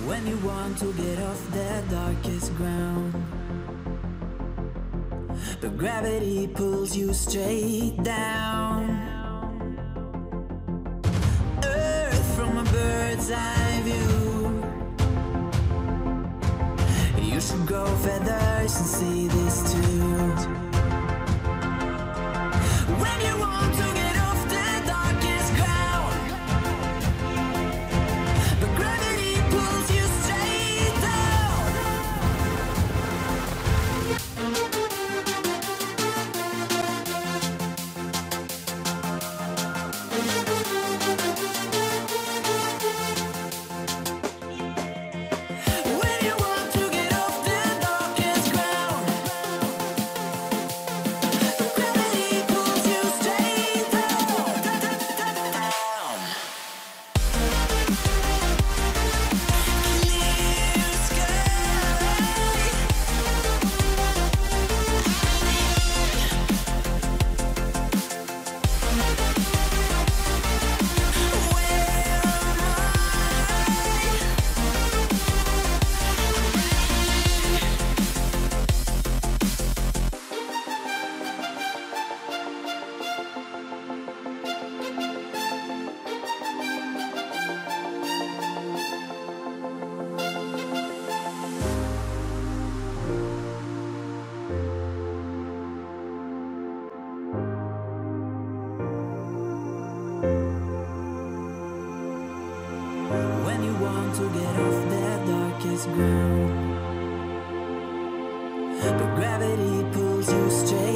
When you want to get off the darkest ground, but gravity pulls you straight down. Earth from a bird's eye view. You should grow feathers and see this too. When you want to get off the darkest ground, but gravity pulls you straight down. When you want to get off the darkest ground, but gravity pulls you straight down. Clear sky. When you want to get off the darkest ground, but gravity pulls you straight